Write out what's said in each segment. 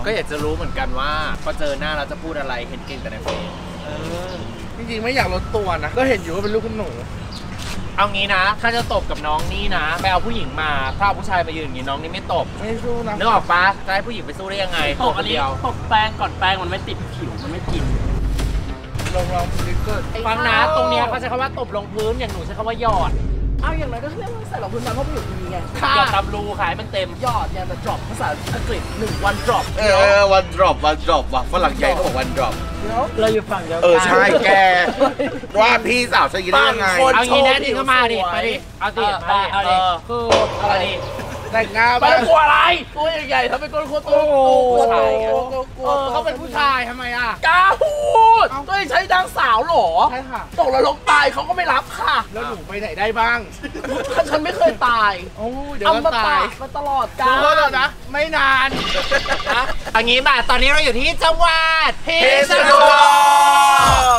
ก็อยากจะรู้เหมือนกันว่าพอเจอหน้าเราจะพูดอะไรเห็นเก่งแต่ในเฟซจริงๆไม่อยากลดตัวนะก็เห็นอยู่ว่าเป็นลูกคุณหนูเอางี้นะถ้าจะตบกับน้องนี่นะไปเอาผู้หญิงมาถ้าเอาผู้ชายมายืนอย่างนี้น้องนี่ไม่ตบไม่สู้นะนึกออกปะจะให้ผู้หญิงไปสู้ได้ยังไงตบอันนี้ตบแป้งก่อนแป้งมันไม่ติดผิวมันไม่กินลองดิเกิดฟังนะตรงนี้เขาใช้คำว่าตบลงพื้นอย่างหนูใช้คำว่าหยอดเอาอย่างไรก็เรียกว่าใส่รองพื้นมาเพราะมันอยู่ตรงนี้ไงหยอดตำรูขายมันเต็มหยอดเนี่ยแต่ drop ภาษาอังกฤษ1 วัน drop one drop ว่ะฝรั่งใหญ่เขาบอก one drop เราอยู่ฝั่งเดียวกันใช่แกว่าพี่สาวจะยินได้ยังไงเอางี้แน่จริงก็มาดิไปดิเอาดิเอาดิคืออะไรแต่งงานไปกลัวอะไรตัวใหญ่ๆทำเป็นคนโคตรตัวเขาเป็นผู้ชายทำไมอ่ะกล้าพูดก็ใช้ดังสาวหรอใช่ค่ะตกนรกตายเขาก็ไม่รับค่ะแล้วหนูไปไหนได้บ้างฉันไม่เคยตายเดี๋ยวก็ตายมาตลอดกาลนะไม่นานอันนี้มาตอนนี้เราอยู่ที่จังหวัดพิษณุโลก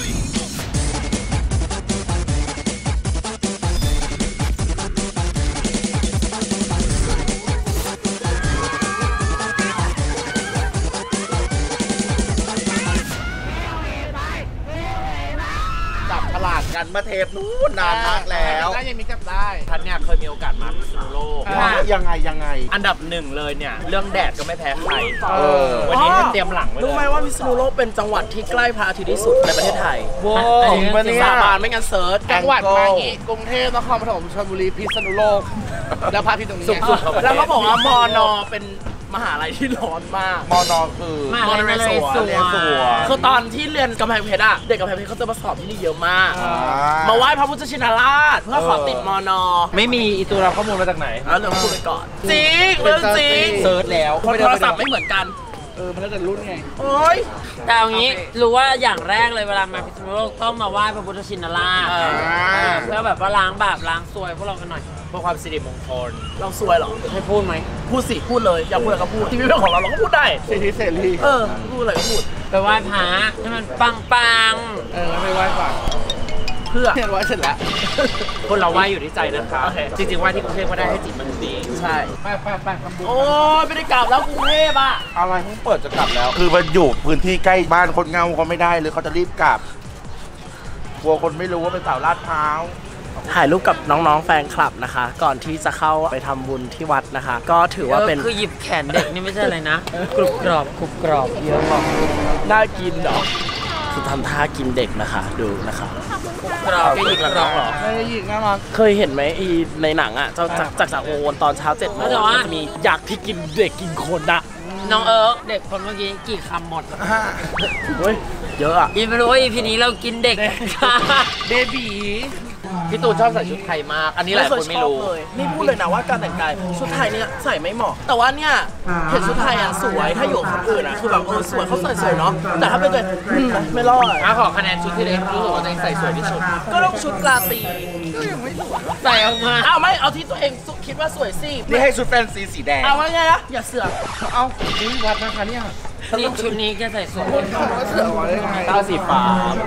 กันมาเทปนู้นนานมากแล้วได้ยังมีจับได้ท่านเนี่ยเคยมีโอกาสมาพิษณุโลกยังไงอันดับ1เลยเนี่ยเรื่องแดดก็ไม่แพ้ใครวันนี้เตรียมหลังไว้เลยรู้ไหมว่าพิษณุโลกเป็นจังหวัดที่ใกล้พระอาทิตย์ที่สุดในประเทศไทยสาบานไม่งั้นเซิร์ชจังหวัดมางี้กรุงเทพนครปฐมชลบุรีพิษณุโลกแล้วพระอาทิตย์ตรงนี้แล้วเขาบอกว่ามน.เป็นมหาลัยที่ร้อนมากมน.คือมน.เรศวรคือตอนที่เรียนกำแพงเพชรอะเด็กกำแพงเพชรเขาจะมาสอบที่นี่เยอะมากมาไหว้พระพุทธชินราชเพื่อขอติดมน. ไม่มีอีตัวเราข้อมูลมาจากไหนเรื่องพูดไปก่อนจริงเรื่องจริงเซิร์ชแล้วโทรศัพท์ไม่เหมือนกันมันแล้วแต่รุ่นไงโอ้ยแต่เอางี้รู้ว่าอย่างแรกเลยเวลามาพิษณุโลกต้องมาไหว้พระพุทธชินราชเพื่อแบบว่าล้างบาปล้างซวยพวกเรากันหน่อยเพื่อความสิริมงคลเราซวยหรอให้พูดไหมพูดสิพูดเลยอยากพูดอะไรก็พูดที่เป็นของเราก็พูดได้สิทธิเสรีพูดอะไรก็พูดไปไหว้พระให้มันปังแล้วไปไหว้ก่อนเพื่อไหว้เสร็จแล้วคนเราไหว้อยู่ที่ใจนะคะจริงๆไหว้ที่กรุงเทพก็ได้ให้จิตมันดีใช่ไปทำบุญโอ้ไม่ได้กลับแล้วกรุงเทพอะอะไรเพิ่งเปิดจะกลับแล้วคือมันอยู่พื้นที่ใกล้บ้านคนเงาเขาไม่ได้เลยเขาจะรีบกลับกลัวคนไม่รู้ว่าเป็นสาวลาดพร้าวถ่ายรูปกับน้องๆแฟนคลับนะคะก่อนที่จะเข้าไปทำบุญที่วัดนะคะก็ถือว่าเป็นคือหยิบแขนเด็กนี่ไม่ใช่อะไรนะกรุบกรอบเยอะมากน่ากินเหรอคือทำท่ากินเด็กนะคะดูนะคะกรอบแกหยิกหรอไม่หยิกนะมันเคยเห็นไหมในหนังอ่ะจากโอนตอนเช้า7 โมงจะมียักษ์ที่กินเด็กกินคนอะน้องเด็กคนเมื่อกี้กี่คำหมดเฮ้ยเยอะอะไม่รู้ว่าอีพีนี้เรากินเด็กเบบีพี่ตูนชอบใส่ชุดไทยมากอันนี้หลายคนไม่รู้นี่พูดเลยนะว่าการแต่งกายชุดไทยเนี่ยใส่ไม่เหมาะแต่ว่าเนี่ยเห็นชุดไทยอ่ะสวยถ้าอยู่กับคนอื่นอ่ะคือแบบสวยเขาใส่สวยเนาะแต่ถ้าเป็นตัวไม่รอดขอคะแนนชุดที่เล็กรู้สึกว่าตัวเองใส่สวยที่สุดก็ต้องชุดราตรีก็ยังไม่ใส่ออกมาไม่เอาที่ตัวเองคิดว่าสวยสินี่ให้ชุดแฟนซีสีแดงเอาไงนะอย่าเสือกเอานี่วัดนะคะเนี่ยชุดนี้แกใส่สวยเสือกไว้ได้ไงสีฟ้า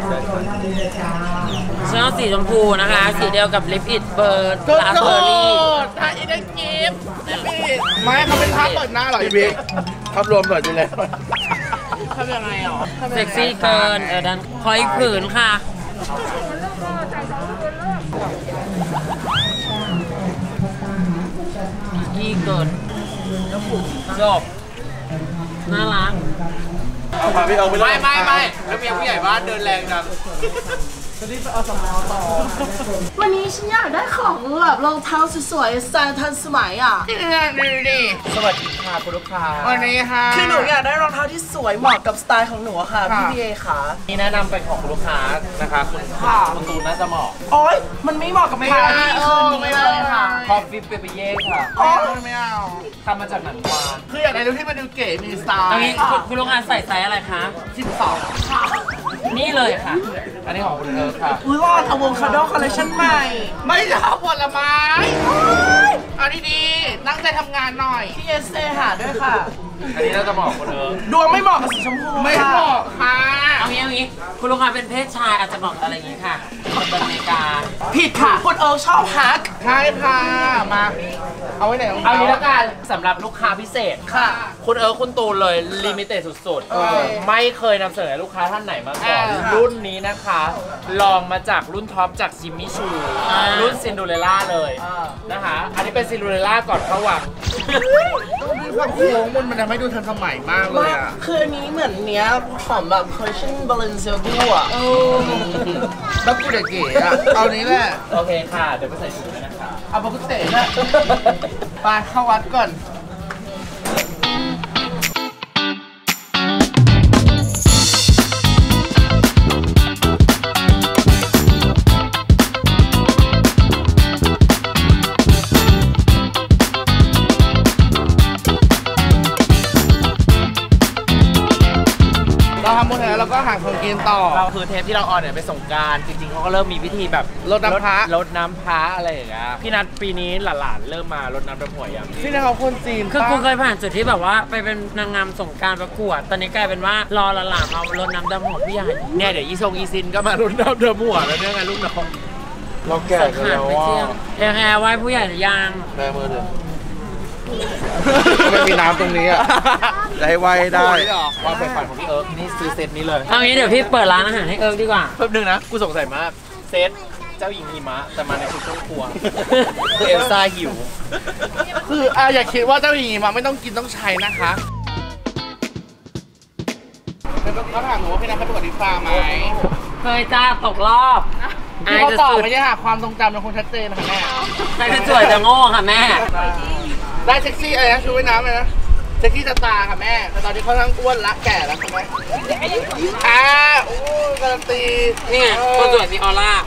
เสื้อสีชมพูนะคะสีเดียวกับลิปอิดเบอร์ลาเบอร์รี่ถ้าอีเดนกิฟต์ไม่เขาเป็นภาพเปิดหน้าหรอพี่บิ๊กภาพรวมเปิดไปเลยทำยังไงอ่ะเซ็กซี่เกินดันขออีกผืนค่ะกี่เกินจบน่ารักเอาไปเอาไปไม่แล้วเมียผู้ใหญ่บ้านเดินแรงจังจะรีบไปเอาสำเนาต่อวันนี้ฉันอยากได้ของแบบรองเท้าสวยๆสไตล์ทันสมัยอ่ะนี่สวัสดีค่ะคุณลูกค้าวันนี้ค่ะคือหนูอยากได้รองเท้าที่สวยเหมาะกับสไตล์ของหนูค่ะพี่เอค่ะนี่แนะนำเป็นของคุณลูกค้านะคะคุณตูนน่าจะเหมาะโอ๊ยมันไม่เหมาะกับไม่ได้คืนนี้เลยค่ะคอฟฟี่เปเปเย่ค่ะไม่เอาทำมาจากหนังกวางคืออยากได้รูปที่มันดูเก๋มีสไตล์อันนี้คุณลูกค้าใส่ไซส์อะไรคะ 12ค่ะนี่เลยค่ะอันนี้ของคุณเธอค่ะรอดอะโวคาโดคอลเลคชั่นใหม่ไม่ชอบผลไม้เอาดีๆตั้งใจทำงานหน่อยที่เอสเอหาด้วยค่ะอันนี้เราจะบอกคนดวงไม่เหมาะกับสีชมพูไม่เหมาะค่ะเอางี้คุณลูกค้าเป็นเพศชายอาจจะบอกอะไรอย่างงี้ค่ะคนอเมริกาผิดค่ะคนชอบฮักใช่ค่ะมาเอาไว้ไหนเอางี้แล้วกันสำหรับลูกค้าพิเศษค่ะคุณคุณตูนเลยลิมิเต็ดสุดๆไม่เคยนำเสนอลูกค้าท่านไหนมาก่อนรุ่นนี้นะคะลองมาจากรุ่นท็อปจากจิมมี่ชูรุ่นซินโดเรลล่าเลยนะคะอันนี้เป็นซินโดเรลล่าก่อนเข้าวังมีความโค้งมันทำให้ดูทันสมัยมากเลยอ่ะคืออันนี้เหมือนเนี้ยของแบบ Christian Balenciaga อ่ะแล้วกูเด็กเก๋อ่ะเอานี้แหละโอเคค่ะเดี๋ยวไปใส่ถุงนะคะเอาปกตินะไปเข้าวัดก่อนทำหมดแล้วเราก็หาของกินต่อเราคือเทปที่เราออนเนี่ยไปสงกรานต์จริงๆเขาก็เริ่มมีพิธีแบบรดน้ำพระอะไรอย่างเงี้ยพี่นัทปีนี้หลานๆเริ่มมารดน้ำดำหัวยังพี่นัทเขาคนจีนคือกูเคยผ่านจุดที่แบบว่าไปเป็นนางงามสงกรานต์ประกวดตอนนี้กลายเป็นว่ารอหลานๆมารดน้ำดำหัวพี่ใหญ่เนี่ยเดี๋ยวอีซินก็มารดน้ำดำหัวแล้วเนี่ยไงลูกน้องเราแก่กันแล้วว่าแอร์ไว้ผู้ใหญ่หรือยังแม่มือเลยไม่มีน้ำตรงนี้อ่ะจะให้ไว้ได้ความใฝ่ฝันของพี่เอิร์กนี่ซื้อเซตนี้เลยเอางี้เดี๋ยวพี่เปิดร้านอาหารให้เอิร์กดีกว่าแป๊บนึงนะกูสงสัยมากเซตเจ้าหญิงหิมะแต่มาในชุดเครื่องครัวเอลซ่าหิวคืออย่าคิดว่าเจ้าหญิงหิมะไม่ต้องกินต้องใช้นะคะเขาถามหนูว่าพี่นัทเคยประกวดดิฟ้าไหมเคยจ้าตกรอบที่เขาตอบไม่ใช่ค่ะความทรงจำเป็นคนชัดเจนค่ะแม่ใครจะสวยจะโง่ค่ะแม่ได้เซ็กซี่อะไรนะชูว่ายน้ำเลยนะเซ็กซี่สตาร์ค่ะแม่แต่ตอนนี้เขาทั้งอ้วนละแก่แล้วค่ะแม่โอ้การันตีนี่ไงคนสวยมีออร่า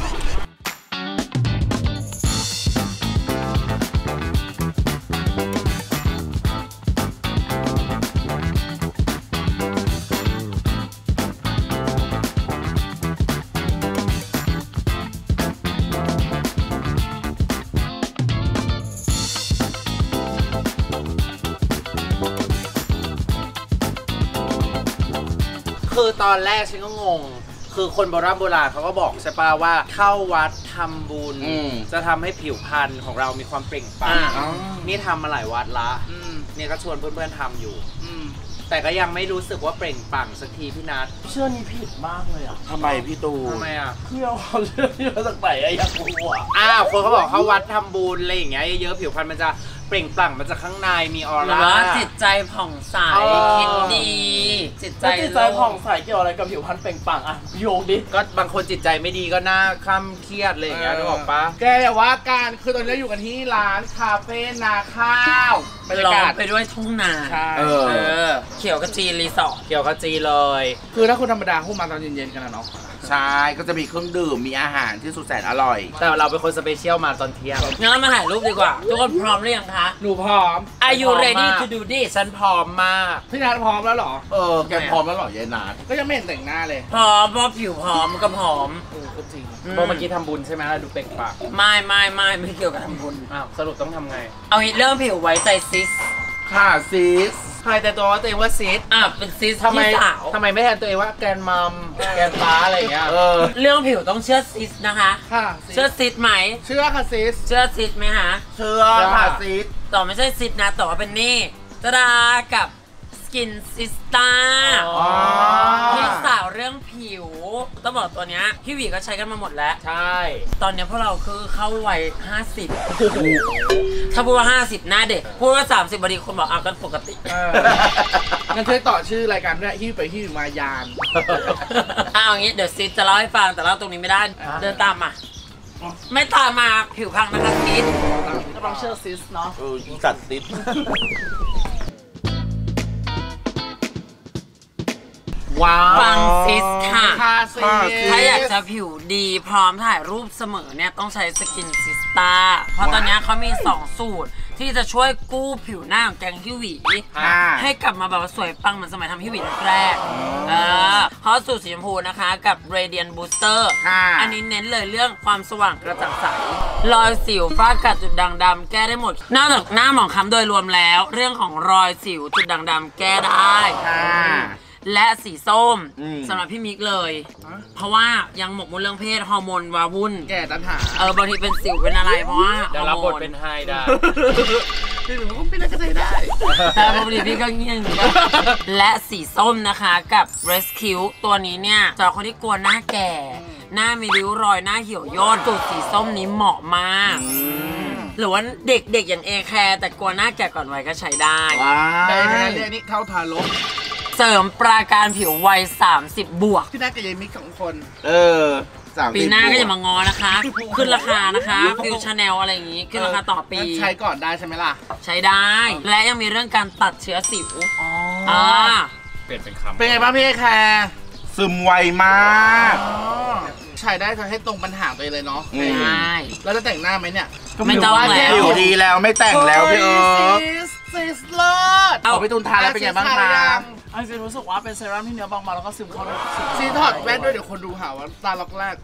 คือตอนแรกฉันก็งงคือคนโบราณเขาก็บอกใช่ป่ะว่าเข้าวัดทำบุญจะทำให้ผิวพรรณของเรามีความเปล่งปลั่งนี่ทำมาหลายวัดละเนี่ยก็ชวนเพื่อนๆทำอยู่แต่ก็ยังไม่รู้สึกว่าเปล่งปลั่งสักทีพี่นัทเชื่อนี่ผิดมากเลยอ่ะทำไมพี่ตูทำไมอ่ะเชื่อเขาเชื่อที่มาจากไหนอยากรู้อ่ะคนเขาบอกเข้าวัดทำบุญอะไรอย่างเงี้ยเยอะๆผิวพรรณมันจะเปล่งปลั่งมาจากข้างในมีออร่าจิตใจผ่องใสคิดดีจิตใจผ่องใสเกี่ยวอะไรกับผิวพรรณเปล่งปลั่งอะโยงดิก็บางคนจิตใจไม่ดีก็หน้าคล้ำเครียดอะไรอย่างเงี้ยนึกออกปะแกอย่าว่าการคือตอนนี้อยู่กันที่ร้านคาเฟ่นาข้าวบรรยากาศไปด้วยทุ่งนาเขียวกระจีรีสอร์ทเขียวกระจีเลยคือถ้าคนธรรมดาพวกมันตอนเย็นๆกันนะเนาะใช่ก็จะมีเครื่องดื่มมีอาหารที่สุดแสนอร่อยแต่เราเป็นคนสเปเชียลมาตอนเที่ยงงั้นเรามาถ่ายรูปดีกว่าทุกคนพร้อมหรือยังคะหนูพร้อม Are you ready to do this ฉันพร้อมมากพี่นัทพร้อมแล้วหรอแกพร้อมแล้วหรอยายนัทก็ยังไม่เห็นแต่งหน้าเลยพร้อมเพราะผิวพร้อมก็พร้อมก็จริงเมื่อกี้ทำบุญใช่ไหมดูเปล่งปลั่งไม่เกี่ยวกับทำบุญสรุปต้องทำไงเอาเริ่มผิวไว้ใจซิสค่ะซิสใครแต่ตัวตัวเองว่าซิสเป็นซิสทำไมไม่แทนตัวเองว่าแกนมัมแกนฟ้าอะไรอย่างเงี้ยเรื่องผิวต้องเชื่อซิสนะคะเชื่อซิสไหมเชื่อค่ะซิสเชื่อซิสไหมคะเชื่อค่ะซิสต่อไม่ใช่ซิสนะต่อเป็นนี่ตาดากับสกินซิสตาพี่สาวเรื่องผิวต้องบอกตัวเนี้ยพี่หวีก็ใช้กันมาหมดแล้วใช่ตอนนี้พวกเราคือเข้าวัย50ถ้าพูดว่า50หน้าเด็กพูดว่า30บางทีคนบอกกันปกติงั้นช่วยต่อชื่อรายการด้วยฮิ้วไปฮิ้วมายานอย่างงี้เดี๋ยวซิสจะเล่าให้ฟังแต่เล่าตรงนี้ไม่ได้เดินตามมาไม่ตามมาผิวพังนะคะซิสก็ต้องเชื่อซิสเนาะสัตว์ซิสฟังซิสค่ะถ้าอยากจะผิวดีพร้อมถ่ายรูปเสมอเนี่ยต้องใช้สกินซิสตาเพราะตอนนี้เขามี2สูตรที่จะช่วยกู้ผิวหน้าของแกงฮิวหวีให้กลับมาแบบว่าสวยปังเหมือนสมัยทำฮิวหวีแรกเพราะสูตรสีชมพูนะคะกับ Radiant Booster อันนี้เน้นเลยเรื่องความสว่างกระจ่างใสรอยสิวฝ้ากัดจุดด่างดำแก้ได้หมดนอกจากหน้าหมองคล้ำโดยรวมแล้วเรื่องของรอยสิวจุดด่างดำแก้ได้และสีส้มสำหรับพี่มิกเลยเพราะว่ายังหมกมุ่นเรื่องเพศฮอร์โมนวาวุ่นแก่ตันหาบางทีเป็นสิวเป็นอะไรเพราะว่าเดี๋ยวรับบทเป็นไฮได้พี่หนูก็เป็นอะไรก็ได้แต่ปกติพี่ก็เงี้ยและสีส้มนะคะกับ Rescue ตัวนี้เนี่ยสำหรับคนที่กลัวหน้าแก่หน้ามีริ้วรอยหน้าเหี่ยวย่นสูตรสีส้มนี้เหมาะมากหรือว่าเด็กๆอย่างเอแคร์แต่กลัวหน้าแก่ก่อนวัยก็ใช้ได้ได้แค่เรื่องนี้เข้าทารกเสริมปราการผิววัย30 บวกพี่นัทกับยายมิก2 คนปีหน้าก็จะมางอนะคะขึ้นราคานะคะฟิวชาแนลอะไรอย่างงี้ขึ้นราคาต่อปีใช้ก่อนได้ใช่ไหมล่ะใช้ได้และยังมีเรื่องการตัดเชื้อสิวเปลี่ยนเป็นคำเป็นไงบ้างพี่แคร์ซึมไวมากใช้ได้ให้ตรงปัญหาไปเลยเนาะใช่แล้วจะแต่งหน้าไหมเนี่ยไม่ต้องแล้วอยู่ดีแล้วไม่แต่งแล้วพี่ซิสเลิศเอาไปตุนทานแล้วเป็นไงบ้างคะจริงรู้สึกว่าเป็นเซรั่มที่เนื้อบางๆแล้วก็ซึมเข้าไปซีถอดแว่นด้วยเดี๋ยวคนดูหาว่าตาล็อกแรก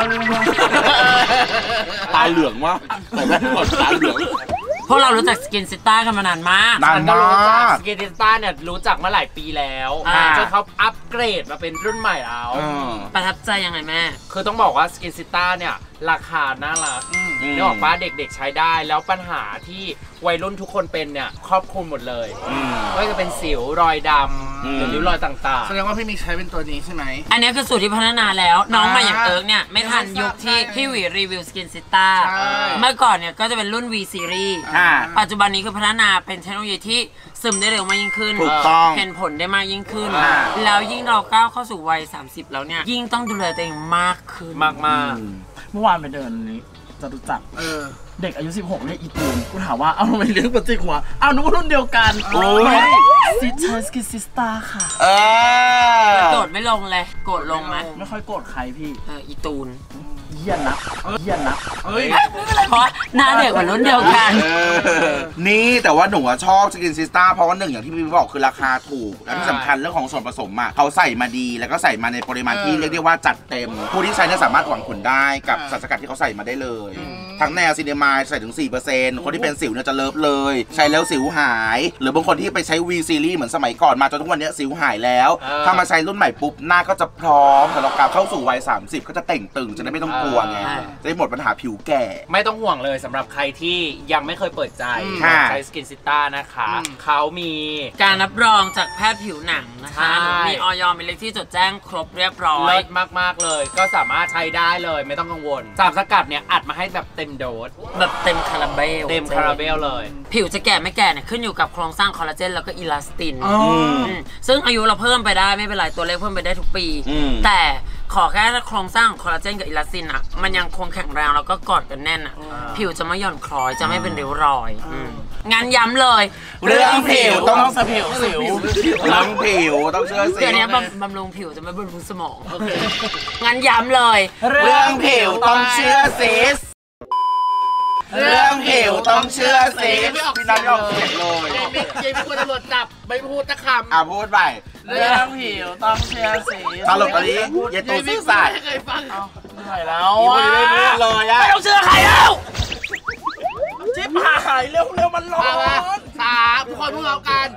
ตาเหลืองวะแต่แว่นก่อนตาเหลืองพวกเรารู้จักสกินซิต้ากันมานานมากสกินซิต้าเนี่ยรู้จักมาหลายปีแล้วจนเขาอัปเกรดมาเป็นรุ่นใหม่แล้วประทับใจยังไงแม่คือต้องบอกว่าสกินซิต้าเนี่ยราคาน่ารักนึกออกป่ะเด็กๆใช้ได้แล้วปัญหาที่วัยรุ่นทุกคนเป็นเนี่ยครอบคลุมหมดเลยก็จะเป็นสิวรอยดำหรือริ้วรอยต่างๆแสดงว่าพี่มิกใช้เป็นตัวนี้ใช่ไหมอันนี้คือสูตรที่พัฒนาแล้วน้องมาอย่างเอิร์กเนี่ยไม่ทันยุคที่พี่หวีรีวิวสกินซิต้าเมื่อก่อนเนี่ยก็จะเป็นรุ่น V Series ปัจจุบันนี้คือพัฒนาเป็นเทคโนโลยีที่ซึมได้เร็วมากยิ่งขึ้นเห็นผลได้มากยิ่งขึ้นแล้วยิ่งเราก้าวเข้าสู่วัย30แล้วเนี่ยยิ่งต้องดูแลตัวเองมากขึ้นมากเมื่อวานไปเดินนี้จะรู้จักเด็กอายุ16เรียกอีตูนกูถามว่าเอาทำไมเรียกปฏิหัวเอานึกว่ารุ่นเดียวกันซิสกิซิสตาค่ะโกรธไม่ลงเลยโกรธลงไหมไม่ค่อยโกรธใครพี่อีตูนเยี่ยนนะเพราะหน้าเด็กกว่ารุ่นเดียวกันนี่แต่ว่าหนูชอบสกินซิสตาเพราะว่า1อย่างที่พี่บอกคือราคาถูกและที่สำคัญเรื่องของส่วนผสมเขาใส่มาดีแล้วก็ใส่มาในปริมาณที่เรียกได้ว่าจัดเต็มผู้ที่ใช้สามารถหวังผลได้กับสารสกัดที่เขาใส่มาได้เลยทั้งแนวซินเนมายใส่ถึง 4% คนที่เป็นสิวเนี่ยจะเลิฟเลยใช้แล้วสิวหายหรือบางคนที่ไปใช้ V Series เหมือนสมัยก่อนมาจนทุกวันนี้สิวหายแล้วถ้ามาใช้รุ่นใหม่ปุ๊บหน้าก็จะพร้อมสำหรับการเข้าสู่วัย30ก็จะเต่งตึงจะได้ไม่ต้องกลัวไงจะได้หมดปัญหาผิวแก่ไม่ต้องห่วงเลยสำหรับใครที่ยังไม่เคยเปิดใจใช้สกินซิต้านะคะเขามีการรับรองจากแพทย์ผิวหนังนะคะมีออยมีเลขที่จดแจ้งครบเรียบร้อยเลิศมากๆเลยก็สามารถใช้ได้เลยไม่ต้องกังวลสารสกัดเนี่ยอัดมาให้แบบเต็มโดสแบบเต็มคาราเบลเลยผิวจะแก่ไม่แก่เนี่ยขึ้นอยู่กับโครงสร้างคอลลาเจนแล้วก็อิลาสตินซึ่งอายุเราเพิ่มไปได้ไม่เป็นไรตัวเลขเพิ่มไปได้ทุกปีแต่ขอแค่โครงสร้างคอลลาเจนกับอิลาสตินอ่ะมันยังคงแข็งแรงแล้วก็กอดกันแน่นอ่ะผิวจะไม่หย่อนคล้อยจะไม่เป็นริ้วรอยงั้นย้ำเลยเรื่องผิวต้องผิวเรื่องผิวต้องเชื่อสิเดี๋ยวนี้บำรุงผิวจะไม่บำรุงสมองงั้นย้ำเลยเรื่องผิวต้องเชื่อสิเรื่องผิวต้องเชื่อสิพี่นัทยอมเสียงเลยยังไม่ควรตำรวจจับไม่พูดตะคำพูดไปเรื่องผิวต้องเชื่อสิตลกตอนนี้อย่าตัวซิกซายเคยฟังไม่ไหวแล้วไม่ได้พูดเลยอะไม่ต้องเชื่อใครแล้วจิ๊บหายเร็วมันร้อนทุกคนพูดเรากัน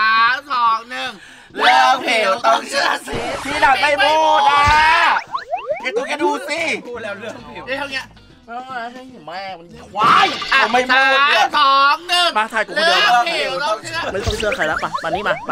3 2 1 เรื่องผิวต้องเชื่อสิพี่นัทไม่พูดนะแกดูสิพูดแล้วเรื่องผิวได้เท่านี้ไม่ต้องอะไรให้แม่มันควายไม่พูด 3 2 1 มาถ่ายกูเดิมไม่ต้องเชื่อใครแล้วป่ะนี้มา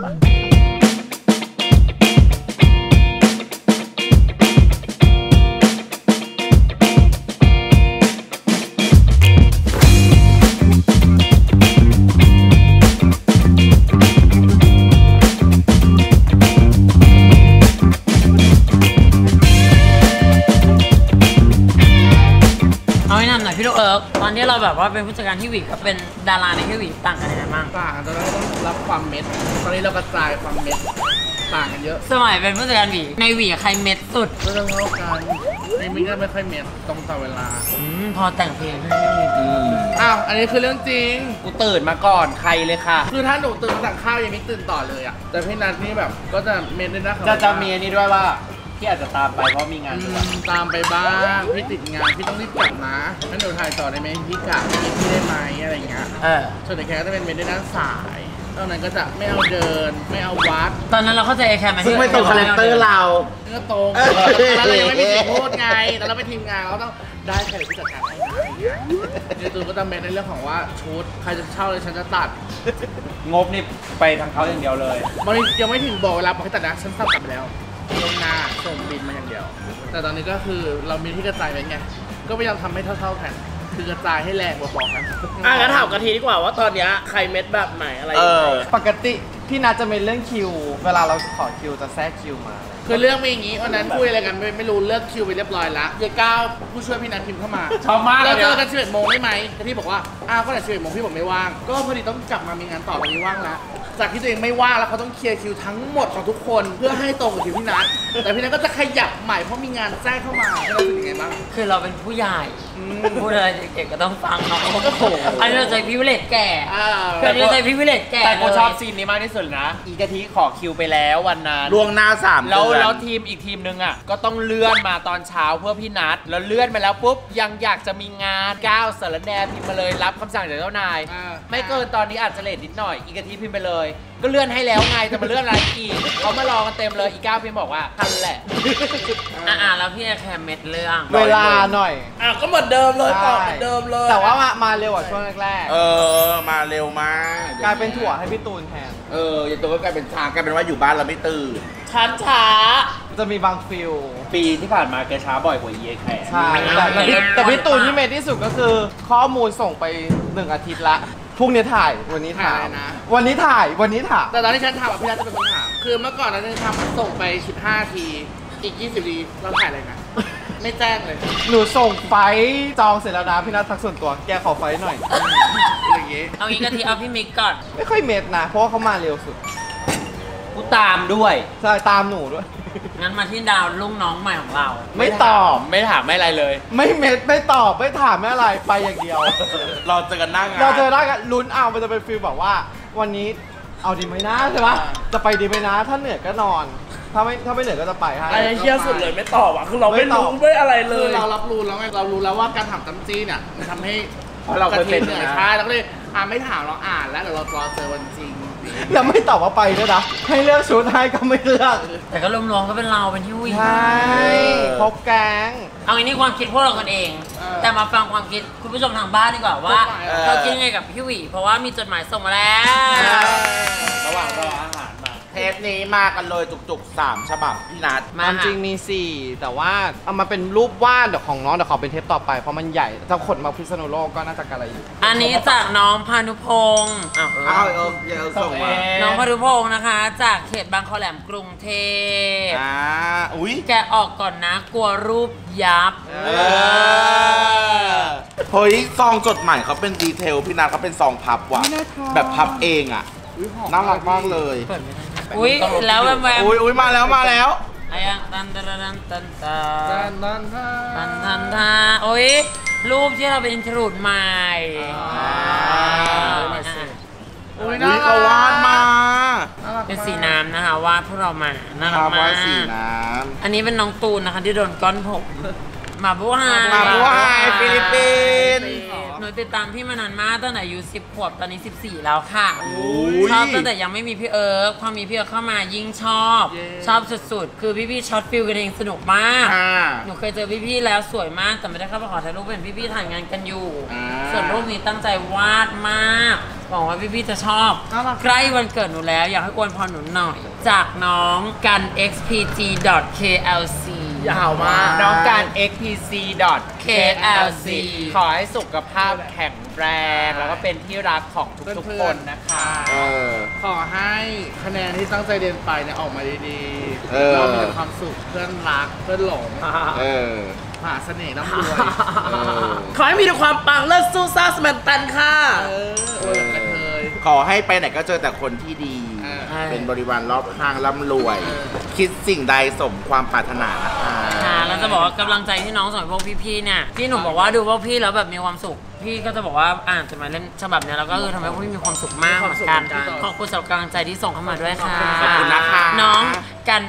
พี่ลูกเอิร์กตอนที่เราแบบว่าเป็นผู้จัดการที่หวีกับเป็นดาราในที่หวีต่างกันยังไงบ้างต่างกันตอนนั้นเราต้องรับความเม็ดตอนนี้เรากระจายความเม็ดต่างกันเยอะสมัยเป็นผู้จัดการหวีในหวีใครเม็ดสุดก็ต้องเท่ากันนี่มิก็ไม่ค่อยเม็ดตรงต่อเวลาพอแต่งเพลงให้อันนี้คือเรื่องจริงกูตื่นมาก่อนใครเลยค่ะคือถ้าหนูตื่นสั่งข้าวยังไม่ตื่นต่อเลยอ่ะแต่พี่นัทนี่แบบก็จะเม็ดด้วยนะจะมีอันนี้ด้วยว่าที่อาจจะตามไปเพราะมีงานด่วนตามไปบ้างพี่ติดงานพี่ต้องรีบกลับนะงั้นหนูถ่ายต่อได้ไหมพี่กลับพี่ได้ไหมอะไรเงี้ยส่วนในแคร์ก็จะเป็นเมนในด้านสายตอนนั้นก็จะไม่เอาเดินไม่เอาวัดตอนนั้นเราเข้าใจแค่ไหมซึ่งไม่ตรงคาแรคเตอร์เราก็ตรงแล้วเรายังไม่มีสิทธิ์พูดไงแล้วเราไปทีมงานเขาต้องได้ใครผู้จัดการให้ในตูนก็จะเมนในเรื่องของว่าชุดใครจะเช่าเลยฉันจะตัดงบนี่ไปทางเขาอย่างเดียวเลยมันยังไม่ถึงบอกเวลาบอกให้ตัดนะฉันตัดไปแล้วลงหน้าส่งบินมาอย่างเดียว แต่ตอนนี้ก็คือเรามีที่กระจายไว้ไงก็พยายามทำให้เท่าๆกันคือกระจายให้แรงกว่าบอกกันงั้นถามกะทิดีกว่าว่าตอนนี้ใครเม็ดแบบไหนอะไรปกติพี่นัทจะเป็นเรื่องคิวเวลาเราขอคิวจะแทรกคิวมาคือเรื่องเป็นอย่างนี้วันนั้นคุยอะไรกันไม่รู้เลือกคิวไปเรียบร้อยแล้วเยก้าวผู้ช่วยพี่นัทพิมพ์เข้ามาชอบมากเราเจอกัน11 โมงได้ไหมแต่พี่บอกว่าก็แต่11 โมงพี่บอกไม่ว่างก็พอดีต้องกลับมามีงานต่อวันนี้ว่างแล้วจากที่ตัวเองไม่ว่างแล้วเขาต้องเคลียร์คิวทั้งหมดของทุกคนเพื่อให้ตรงกับคิวพี่นัทแต่พี่นัทก็จะขยับใหม่เพราะมีงานแทรกเข้ามาพี่นัทเป็นยังไงบ้างคือเราเป็นผู้ใหญ่พูดอะไรเด็กๆก็ต้องฟังเนาะอันนี้เราใจพิเวเลตแก่อันนี้เราใจพิเวเลตแก่แต่กูชอบซีนนี้มากที่สุดนะอีกะทิขอคิวไปแล้ววันนั้นล่วงหน้า3 เดือนแล้วทีมอีกทีมนึงอ่ะก็ต้องเลื่อนมาตอนเช้าเพื่อพี่นัทแล้วเลื่อนมาแล้วปุ๊บยังอยากจะมีงานก้าวสารแนพิมพ์มาเลยรับคำสั่งจากเจ้านายไม่เกินตอนนี้อาจจะเลทนิดหน่อยอีกะทิพิมพ์ไปเลยก็เลื่อนให้แล้วไงแต่มาเลื่อนอะไรอีกเขามารอกันเต็มเลยอีก้าวพิมพ์บอกว่าทันแหละแล้วพี่แคมเม็ดเรื่องเวลาหน่อยก็เหมือนเดิมเลยต่อเหมือนเดิมเลยแต่ว่ามาเร็วกว่าช่วงแรกๆมาเร็วมากกลายเป็นถั่วให้พี่ตูนแทนอย่างตัวก็กลายเป็นช้ากลายเป็นว่าอยู่บ้านเราไม่ตื่นช้าจะมีบางฟิลปีที่ผ่านมาแกช้าบ่อยกว่าเยแคร์ใช่แต่พี่ตูนที่เมทที่สุดก็คือข้อมูลส่งไป1 อาทิตย์ละพรุ่งนี้ถ่ายวันนี้ถ่ายนะวันนี้ถ่ายแต่ตอนที่ฉันทำพี่นัทจะเป็นคนถามคือเมื่อก่อนเราจะทำส่งไป15 ทีอีก20 ทีเราถ่ายอะไรนะไม่แจ้งเลยหนูส่งไฟจองเสร็จแล้วนะพี่นัททักส่วนตัวแกขอไฟหน่อยอย่างงี้เอางี้กะทิเอาพี่มิกก่อนไม่ค่อยเมทนะเพราะว่าเขามาเร็วสุดกูตามด้วยใช่ตามหนูด้วยงั้นมาที่ดาวลุงน้องใหม่ของเราไม่ตอบไม่ถามไม่อะไรเลยไม่เมทไม่ตอบไม่ถามไม่อะไรไปอย่างเดียวเราเจอกันหน้างานเราเจอได้กันลุ้นเอามันจะเป็นฟีลแบบว่าวันนี้เอาดีไหมนะใช่ปะจะไปดีไหมนะถ้าเหนื่อยก็นอนถ้าไม่เหนื่อยก็จะไปให้ไอ้เชี่ยสุดเลยไม่ตอบอ่ะคือเราไม่รู้ไม่อะไรเลยเรารับรู้แล้วไงเรารู้แล้วว่าการถามตั้มจี้เนี่ยมันทำให้เราเคยเป็นเหนื่อยใช่แล้วก็เลยไม่ถามเราอ่านแล้วเดี๋ยวเรารอเจอวันจริงแล้วไม่ตอบว่าไปด้วยนะให้เลือกชุดให้ก็ไม่เลือกแต่ก็รวมๆก็เป็นเราเป็นที่วิ่งใช่พบแก๊งเอางี้ความคิดพวกเรากันเองแต่มาฟังความคิดคุณผู้ชมทางบ้านดีกว่าว่าเขาคิดยังไงกับพี่หวีเพราะว่ามีจดหมายส่งมาแล้วระหว่างรออาหารมาเทปนี้มากันเลยจุกๆ3 ฉบับพี่นัทความจริงมี4แต่ว่าเอามาเป็นรูปวาดของน้องเดี๋ยวขอเป็นเทปต่อไปเพราะมันใหญ่ถ้าขนมาพิษณุโลกก็น่าจะกระไรอยู่อันนี้จากน้องพานุพงศ์ส่งมาน้องพานุพงศ์นะคะจากเขตบางคอแหลมกรุงเทพแกออกก่อนนะกลัวรูปยับเฮ้ยซองจดหมายเขาเป็นดีเทลพี่นัทเขาเป็นซองพับว่ะแบบพับเองอ่ะน่ารักมากเลยแล้วแวมอุ้ยมาแล้วไอ้ยังตันโอ้ยรูปที่เราเป็นทรูดใหม่อุ้ยน่ารักวาดมาเป็นสีน้ำนะคะวาดพวกเรามาน่ารักมากสีน้ำอันนี้เป็นน้องตูนนะคะที่โดนก้อนผมมาบัวไฮฟิลิปปินส์หนูติดตามพี่มานานมากตั้งแต่อายุ10 ขวบตอนนี้14แล้วค่ะชอบตั้งแต่ยังไม่มีพี่เอิร์กพอมีพี่เอิร์กเข้ามายิ่งชอบสุดๆคือพี่ช็อตฟิลกันเองสนุกมากหนูเคยเจอพี่แล้วสวยมากแต่ไม่ได้เข้าไปขอถ่ายรูปเป็นพี่ถ่ายงานกันอยู่ส่วนรูปนี้ตั้งใจวาดมากหวังว่าพี่จะชอบใกล้วันเกิดหนูแล้วอยากให้อวยพรหนูหน่อยจากน้องกัน xpg.klc ยาวมากน้องการ xpc.klc ขอให้สุขภาพแข็งแรงแล้วก็เป็นที่รักของทุกๆคนนะคะขอให้คะแนนที่ตั้งใจเรียนไปเนี่ยออกมาดีๆเรามีแต่ความสุขเพื่อนรักเพื่อนหลงมหาเสน่ห์ร่ำรวยขอให้มีแต่ความปังเลิศสู้ซ่าสแมนตันค่ะขอให้ไปไหนก็เจอแต่คนที่ดีเป็นบริวารรอบข้างร่ำรวยคิดสิ่งใดสมความปรารถนานะคะแล้วจะบอกว่ากำลังใจที่น้องส่งพวกพี่ๆเนี่ยพี่หนุ่มบอกว่าดูพวกพี่แล้วแบบมีความสุขพี่ก็จะบอกว่าอ่านจดหมายเล่มฉบับเนี้ยแล้วก็ทำให้พวกพี่มีความสุขมากเหมือนกันขอบคุณสำหรับกำลังใจที่ส่งเข้ามาด้วยค่ะขอบคุณนะคะน้องกัน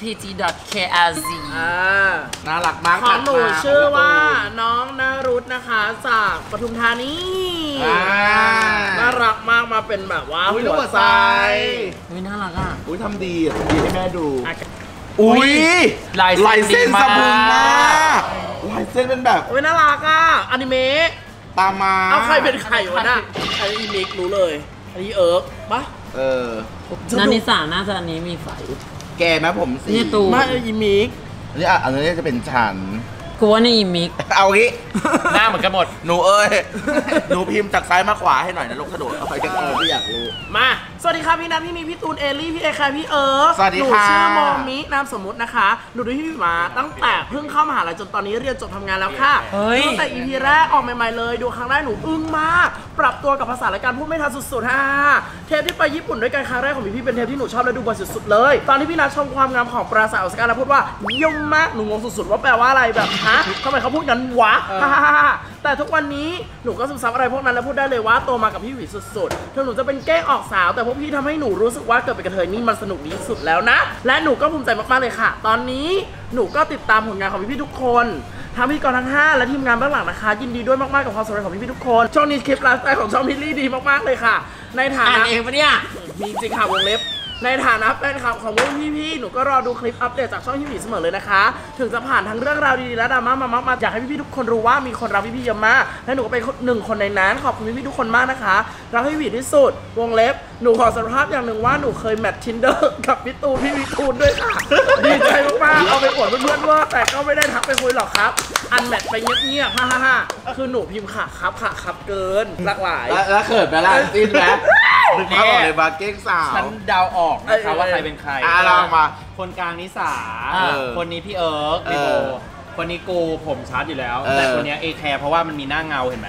xpt.krz น่ารักมากของหนูชื่อว่าน้องนารุตนะคะจากปทุมธานีน่ารักมากมาเป็นแบบว่าหัวใจน่ารักอ่ะทำดีให้แม่ดูลายเส้นสะพึงมากลายเส้นเป็นแบบน่ารักอ่ะอนิเมะตามมาเอาใครเป็นใครวะน่ะอันนี้มิกรู้เลยอันนี้ปะนันนิสาน่าจะอันนี้มีไฟแกไหมผมสีนี่ตูไม่อีมิกอันนี้จะเป็นฉันกูว่านี่อีมิกเอางี้หน้าเหมือนกันหมดหนูหนูพิมพ์จากซ้ายมาขวาให้หน่อยนะลูกสะดวกเอาไปกันพี่อยากรู้มาสวัสดีครับพี่นัทพี่มีพี่ตูนเอลี่พี่เอคายพี่สวัสดีค่ะหนูชื่อโมมินามสมมุตินะคะหนูดูพี่มาตั้งแต่เพิ่งเข้ามหาลัยจนตอนนี้เรียนจบทำงานแล้วค่ะตั้งแต่ EP แรกออกใหม่ๆเลยดูครั้งแรกหนูอึ้งมากปรับตัวกับภาษาและการพูดไม่ทันสุดๆเทปที่ไปญี่ปุ่นด้วยกันครั้งแรกของพี่เป็นเทปที่หนูชอบและดูบ่อยสุดๆเลยตอนที่พี่นัทชมความงามของปราสาทออสการ์แล้วพูดว่าเยี่ยมมากหนูงงสุดๆว่าแปลว่าอะไรแบบทำไมเขาพูดงั้นวะแต่ทุกวันนี้หนูก็ซึมซับอะไรพวกนั้นแล้วพูดได้เลยว่าโตมากับพี่หวีสุดๆถึงหนูจะเป็นแก้ออกสาวแต่พวกพี่ทำให้หนูรู้สึกว่าเกิดเป็นกระเทยนี่มันสนุกดีสุดแล้วนะและหนูก็ภูมิใจมากๆเลยค่ะตอนนี้หนูก็ติดตามผลงานของพี่ๆทุกคนทั้งพิธีกรทั้ง5และทีมงานเบื้องหลังนะคะยินดีด้วยมากๆกับความสำเร็จของพี่ๆทุกคนช่องนี้คลิปไลฟ์สไตล์ของช่องพิลลี่ดีมากๆเลยค่ะในฐานะเองปะเนี่ยมีจริงค่ะวงเล็บในฐานะแฟนคลับของพวกพี่ๆหนูก็รอดูคลิปอัปเดตจากช่องพี่หมีเสมอเลยนะคะถึงจะผ่านทั้งเรื่องราวดีๆและดราม่าอยากให้พี่ๆทุกคนรู้ว่ามีคนรักพี่ๆเยอะมากและหนูก็เป็น1 คนในนั้นขอบคุณพี่ๆทุกคนมากนะคะรักพี่หมีที่สุดวงเล็บหนูขอสารภาพอย่างหนึ่งว่าหนูเคยแมท Tinder กับพี่ตูนพี่วิทูลด้วยค่ะดีใจมากๆเอาไปอวดเพื่อนๆว่าแต่ก็ไม่ได้ทักไปคุยหรอกครับอันแมทไปเงียบๆคือหนูพิมพ์ค่ะครับเกินหลากหลายแล้วเขินไปละจิ้นไหมนึกภาพออกเลยบาเก้งสาวฉันเดาออกนะคะว่าใครเป็นใครเรามาคนกลางนิสาคนนี้พี่พี่โบคนนี้กูผมชัดอยู่แล้วแต่คนนี้แคร์เพราะว่ามันมีหน้าเงาเห็นไหม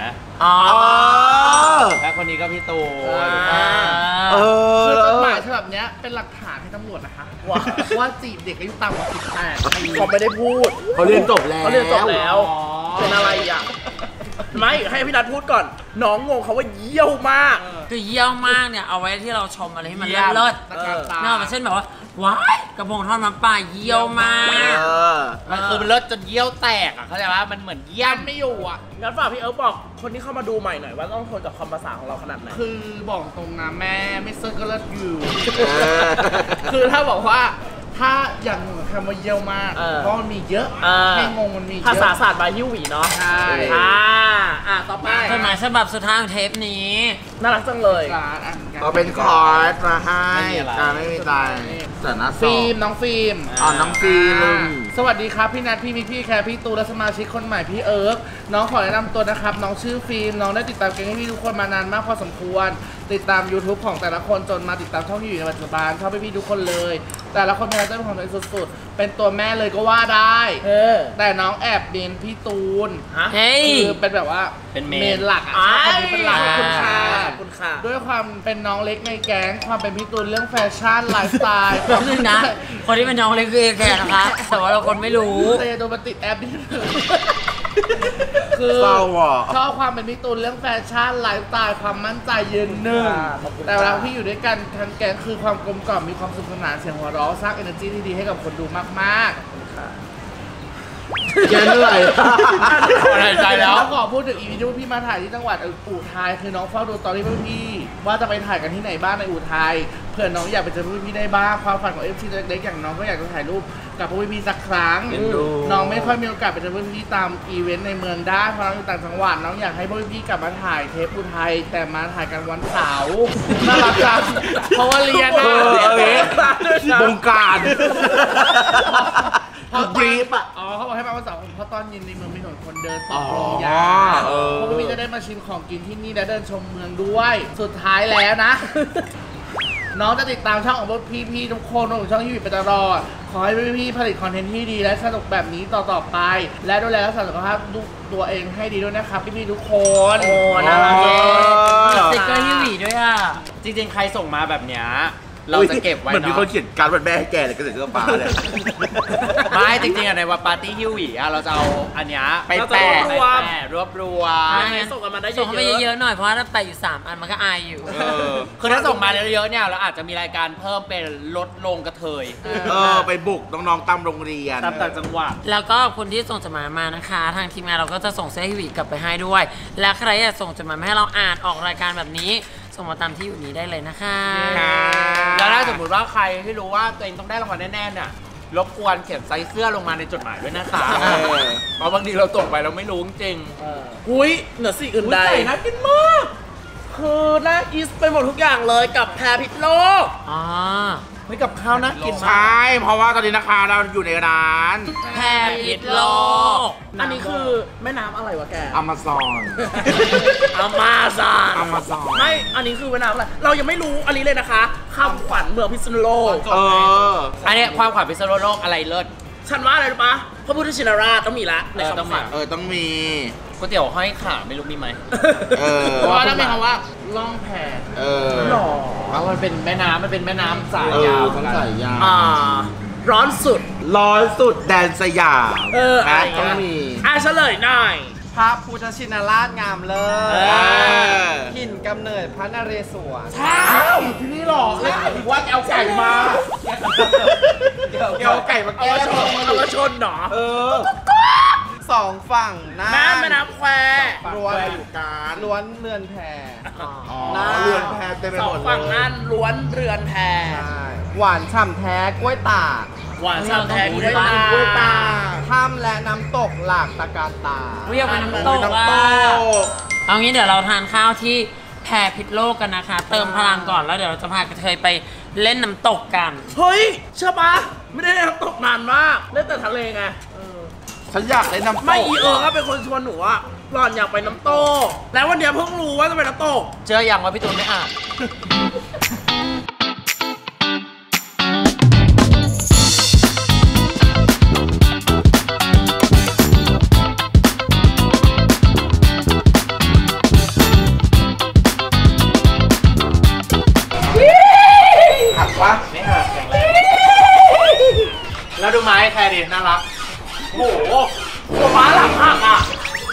และคนนี้ก็พี่ตูคือจดหมายฉบับนี้เป็นหลักฐานให้ตำรวจนะคะว่าจีบเด็กอายุต่ำกว่า18 ปีเขาไม่ได้พูดเขาเรียนจบแล้วเป็นอะไรอ่ะไม่ให้พี่นัทพูดก่อนน้องงงเขาว่าเยี่ยวมากคือเยี่ยวมากเนี่ยเอาไว้ที่เราชมอะไรที่มันเลิศเช่นแบบว่าว้ายกระพงทอดน้ำปลาเยี่ยวมากมันคือมันเลิศจนเยี่ยวแตกอ่ะเข้าใจว่ามันเหมือนเยี่ยมไม่อยู่อ่ะงั้นฝากพี่บอกคนที่เข้ามาดูใหม่หน่อยว่าต้องทนกับความภาษาของเราขนาดไหนคือบอกตรงนะแม่ไม่เซิร์ชก็เลิศอยู่คือถ้าบอกว่าถ้าอย่างคำว่าเยี่ยวมากเพราะมันมีเยอะให้งงมันมีภาษาศาสตร์บายฮิวหวีเนาะใช่ต่อไปจดหมายฉบับสุดท้ายของเทปนี้น่ารักจังเลยเอาเป็นคอร์สมาให้ไม่มีใจแต่นะฟิล์มน้องฟิล์มน้องฟิล์มสวัสดีครับพี่นัทพี่แคร์พี่ตูและสมาชิกคนใหม่พี่น้องขอแนะนำตัวนะครับน้องชื่อฟิล์มน้องได้ติดตามเกมให้พี่ทุกคนมานานมากพอสมควรติดตาม YouTube ของแต่ละคนจนมาติดตามช่องที่อยู่ในปัจจุบันชอบพี่ทุกคนเลยแต่ละคนเป็นอะไรเป็นของตัวเองสุดๆเป็นตัวแม่เลยก็ว่าได้แต่น้องแอบเมนพี่ตูนคือเป็นแบบว่าเป็นเมนหลักคนนี้เป็นหลักคุณค่ะด้วยความเป็นน้องเล็กในแก๊งความเป็นพี่ตูนเรื่องแฟชั่นไลฟ์สไตล์ความนึงนะคนที่เป็นน้องเล็กคือแกนะคะแต่ว่าเราคนไม่รู้แต่โดนมาติดแอปนี่คือชอบความเป็นพี่ตูนเรื่องแฟชั่นไลฟ์สไตล์ความมั่นใจยืนหนึ่งแต่เวลาพี่อยู่ด้วยกันทั้งแก๊งคือความกลมกล่อมมีความสนุกสนานเสียงหัวเราะสร้าง energy ที่ดีให้กับคนดูมากๆแกเหนื่อยใจแล้วขอพูดถึงอีพีที่พี่มาถ่ายที่จังหวัดอุทัยคือน้องเฝ้าดูตอนที่พี่ว่าจะไปถ่ายกันที่ไหนบ้างในอุทัยเพื่อน้องอยากไปเจอพี่ได้บ้างความฝันของFCเล็กๆอย่างน้องก็อยากจะถ่ายรูปกับพี่สักครั้งน้องไม่ค่อยมีโอกาสไปเจอพี่ตามอีเวนต์ในเมืองได้เพราะน้องอยู่ต่างจังหวัดน้องอยากให้พี่กลับมาถ่ายเทปอุทัยแต่มาถ่ายกันวันเสาร์น่ารักจังเพราะว่าเรียนบงการพอบรีฟเขาบอกให้มาวันเสาร์เพราะตอนเย็นในเมืองมีถนนคนเดินตกลงยาเพราะพี่จะได้มาชิมของกินที่นี่และเดินชมเมืองด้วยสุดท้ายแล้วนะน้องจะติดตามช่องของพี่ทุกคนของช่องยูทูบไปตลอดขอให้พี่ผลิตคอนเทนต์ที่ดีและสนุกแบบนี้ต่อไปและดูแลรักษาสุขภาพตัวเองให้ดีด้วยนะครับพี่ทุกคนโอ้น่ารักสติ๊กเกอร์ยูทูบด้วยอ่ะจริงๆใครส่งมาแบบเนี้ยเราจะเก็บไว้เหมือนมีคนเขียนการ์ดวันแม่ให้แกเลยก็เสร็จก็ป้าเลยไม่จริงๆในวันปาร์ตี้ฮิวหวีเราจะเอาอันเนี้ยไปแปะรวบรวมส่งกันมาได้เยส่งอะไปเยอะๆหน่อยเพราะว่าถ้าไปอยู่3 อันมันก็อายอยู่คือถ้าส่งมาเยอะๆเนี่ยเราอาจจะมีรายการเพิ่มเป็นลดลงกระเทยไปบุกน้องๆตามโรงเรียนตามต่างจังหวัดแล้วก็คนที่ส่งจดหมายมานะคะทางทีมงานเราก็จะส่งเสื้อฮิวีกลับไปให้ด้วยและใครอยากส่งจดหมายมาให้เราอ่านออกรายการแบบนี้ส่งมาตามที่อยู่นี้ได้เลยนะคะแล้วถ้าสมมติว่าใครที่รู้ว่าตัวเองต้องได้รางวัลแน่ๆเนี่ยรบกวนเขียนไซส์เสื้อลงมาในจดหมายด้วยนะคะเพราะบางทีเราตกไปเราไม่รู้จริงอุ้ยเหนือสิ่งอื่นใดน่ากินมากคือน่าอิสไปหมดทุกอย่างเลยกับแพรพิษโลกไม่กับข้าวน่ากินมากใช่เพราะว่าตอนนี้นะคะเราอยู่ในร้านแพรพิษโลกอันนี้คือแม่น้ำอะไรวะแกอเมซอนไม่อันนี้คือแม่น้ำอะไรเรายังไม่รู้อันนี้เลยนะคะคำขวัญเมืองพิษณุโลกอันนี้ความขวัญพิษณุโลกอะไรเลิศฉันว่าอะไรรู้ปะพระพุทธชินราชต้องมีละในคำขวัญต้องมีก๋วยเตี๋ยวห้อยขาไม่รู้มีไหมเพราะว่าต้องมีคำว่าล่องแพหรอเพราะมันเป็นแม่น้ำสายยาวสายยาวร้อนสุดแดนสยามต้องมีเฉลยหน่อยพระพุทธชินราชงามเลิศถิ่นกำเนิดพระนเรศวรที่นี่หรอเลยถือว่าเอาไก่มาเอาไก่มาแก้ชนหรอ 2 ฝั่งแม่น้ำแควล้วนอยู่การล้วนเรือนแพเรือนแพเต็มไปหมดเลย 2 ฝั่งนั้นล้วนเรือนแพหวานฉ่ำแท้กล้วยตากหวานฉ่ำแท้กล้วยตากถ้ำและน้ำตกหลากตะการตาเรียกว่าน้ำตกเอางี้เดี๋ยวเราทานข้าวที่แพรพิษโลกกันนะคะเติมพลังก่อนแล้วเดี๋ยวเราจะพากระเทยไปเล่นน้ำตกกันเฮ้ยใช่ปะไม่ได้น้ำตกนานมากเล่นแต่ทะเลไงฉันอยากเล่นน้ำตกไม่ก็เป็นคนชวนหนูอะหล่อนอยากไปน้ำตกแล้ววันเดียวเพิ่งรู้ว่าจะไปน้ำตกเจออย่างว่าพี่ตูนไม่อ่านไม่หักแข็งแรงแล้วดูไม้แคร์ดิน่ารักโอ้โหตัวม้าหลังหักอ่ะ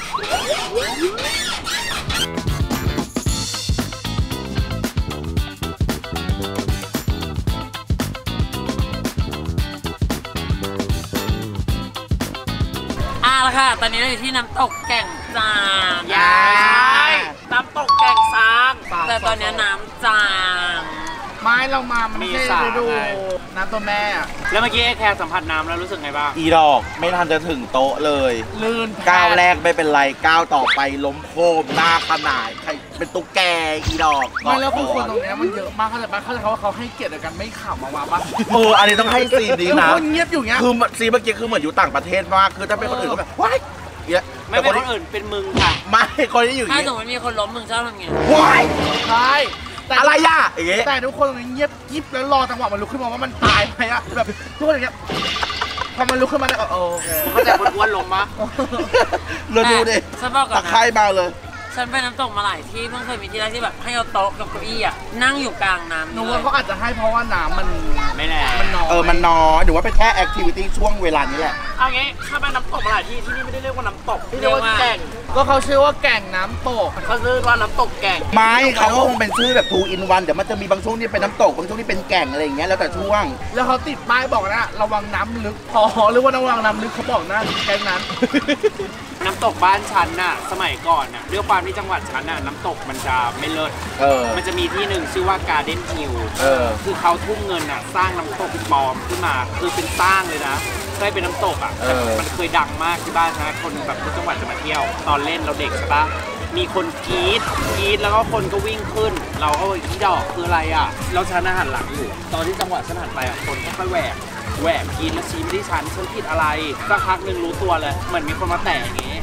แล้วค่ะตอนนี้เราอยู่ที่น้ำตกแก่งซางน้ำตกแก่งซางแต่ตอนนี้น้ำจางไม้เรามามันไม่ได้ดูน้ำตัวแม่แล้วเมื่อกี้ไอ้แคร์สัมผัสน้ำแล้วรู้สึกไงบ้างอีดอกไม่ทันจะถึงโต๊ะเลยลื่นก้าวแรกไม่เป็นไรก้าวต่อไปล้มโคมหน้าขนาดใครเป็นตุ๊กแกอีดอกไม่แล้วผู้คนตรงนี้มันเยอะมากเขาใจปะว่าเขาให้เกียรติกันไม่ขำมาปะอันนี้ต้องให้ซีนดีนะคนเงียบอยู่เงี้ยคือซีนเมื่อกี้คือเหมือนอยู่ต่างประเทศมากคือถ้าเป็นคนอื่นก็แบบว้ายไม่เป็นคนอื่นเป็นมึงค่ะไม่คนที่อยู่ถ้าสมมติมีคนล้มมึงชอบทำไงว้ายใช่อะไรอ่ะแต่ทุกคนเงียบกิ๊บแล้วรอจังหวะมันลุกขึ้นมาว่ามันตายไหมอะแบบทุกคนอย่างเงี้ยพอมันลุกขึ้นมาแล้วโอเคเขาจะอ้วนลงมาเราดูดิตะไคร่มาเลยฉันไปน้ำตกมาหลายที่เพิ่งเคยมีที่แรกที่แบบให้เอาโต๊ะกับเก้าอี้อะนั่งอยู่กลางน้ำหนูว่าเขาอาจจะให้เพราะว่าน้ำมันไม่แน่มันน้อยมันน้อยหรือว่าเป็นแค่แอคทิวิตี้ช่วงเวลานี้แหละเอางี้ถ้าไปน้ำตกมาหลายที่ที่นี่ไม่ได้เรียกว่าน้ำตกเรียกว่าแก่งก็เขาชื่อว่าแก่งน้ำตกเขาชื่อว่าน้ำตกแก่งไม่เขาก็คงเป็นชื่อแบบ 2 in 1เดี๋ยวมันจะมีบางช่วงที่เป็นน้ำตกบางช่วงที่เป็นแก่งอะไรอย่างเงี้ยแล้วแต่ช่วงแล้วเขาติดป้ายบอกนะระวังน้ำลึกพอหรือว่าระวังน้ำลึกเขาบอกนะแก่งนั้นน้ำตกบ้านฉันน่ะสมัยก่อนน่ะด้วยความที่จังหวัดฉันน่ะน้ำตกมันจะไม่เลิศมันจะมีที่หนึ่งชื่อว่า Garden Hill คือเขาทุ่มเงินน่ะสร้างน้ำตกปลอมขึ้นมาคือเป็นสร้างเลยนะได้เป็นน้ำตกอ่ะมันเคยดังมากที่บ้านนะคนแบบทุกจังหวัดจะมาเที่ยวตอนเล่นเราเด็กใช่ปะมีคนกรี๊ดแล้วก็คนก็วิ่งขึ้นเราก็อีดอกคืออะไรอ่ะเราฉันหันหลังอยู่ตอนที่จังหวะฉันหันไปอ่ะคนค่อยๆแหวกกินแล้วชี้ไม่ได้ฉันผิดอะไรสักพักหนึ่งรู้ตัวเลยเหมือนมีคนมาแตะอย่างงี้